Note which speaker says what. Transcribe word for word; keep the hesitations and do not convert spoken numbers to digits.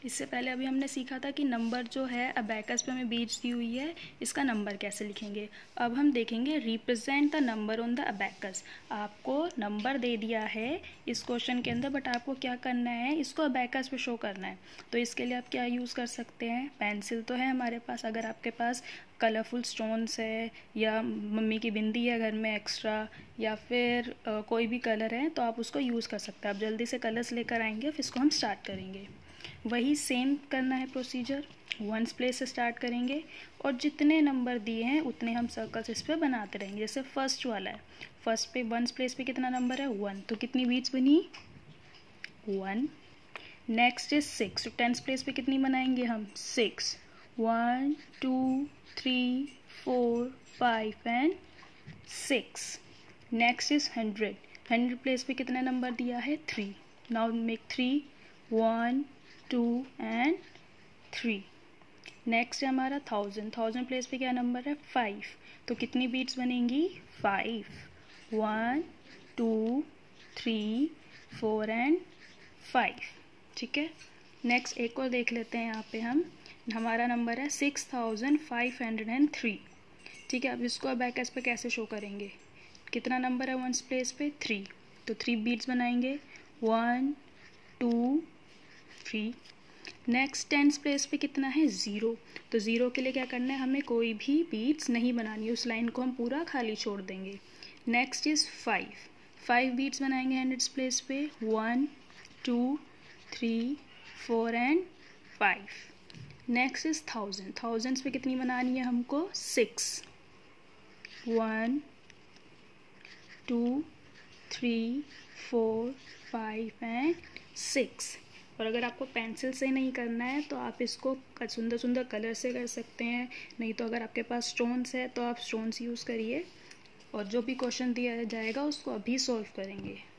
Speaker 1: इससे पहले अभी हमने सीखा था कि नंबर जो है अबैकस पे हमें बीट्स दी हुई है, इसका नंबर कैसे लिखेंगे। अब हम देखेंगे represent the number on the abacus. आपको नंबर दे दिया है इस क्वेश्चन के अंदर, बट आपको क्या करना है, इसको अबैकस पे शो करना है। तो इसके लिए आप क्या यूज़ कर सकते हैं, पेंसिल तो है हमारे पास, अगर आपके पास कलरफुल स्टोन्स है या मम्मी की बिंदी है घर में एक्स्ट्रा, या फिर आ, कोई भी कलर है तो आप उसको यूज़ कर सकते हैं। आप जल्दी से कलर्स लेकर आएंगे, फिर इसको हम स्टार्ट करेंगे। वही सेम करना है प्रोसीजर, वंस प्लेस से स्टार्ट करेंगे और जितने नंबर दिए हैं उतने हम सर्कल्स इस पर बनाते रहेंगे। जैसे फर्स्ट वाला है, फर्स्ट पे वंस प्लेस पे कितना नंबर है, वन, तो कितनी बीट्स बनी, वन। नेक्स्ट इज सिक्स, तो टेंस प्लेस पे कितनी बनाएंगे हम, six, one two three four five and six. Next is hundred, hundred place पे कितना नंबर दिया है, three, now make three, one two and three. Next है हमारा थाउजेंड, थाउजेंड प्लेस पे क्या नंबर है, फाइव, तो कितनी बीट्स बनेंगी, five, one two three four and five. ठीक है, नेक्स्ट एक और देख लेते हैं। यहाँ पे हम हमारा नंबर है six thousand five hundred and three. ठीक है, अब इसको अबैकस पे कैसे शो करेंगे, कितना नंबर है वंस प्लेस पे, थ्री, तो थ्री बीट्स बनाएंगे, one two three. Next tens place पे कितना है, ज़ीरो, तो ज़ीरो के लिए क्या करना है, हमें कोई भी बीट्स नहीं बनानी है, उस लाइन को हम पूरा खाली छोड़ देंगे। Next is five, five beats बनाएंगे हंड्रेड्स प्लेस पे, one two three four and five. Next is thousand, thousands पे कितनी बनानी है हमको, six, one two three four five and six. और अगर आपको पेंसिल से नहीं करना है तो आप इसको सुंदर सुंदर कलर से कर सकते हैं, नहीं तो अगर आपके पास स्टोन्स है तो आप स्टोन्स यूज़ करिए। और जो भी क्वेश्चन दिया जाएगा उसको अभी सॉल्व करेंगे।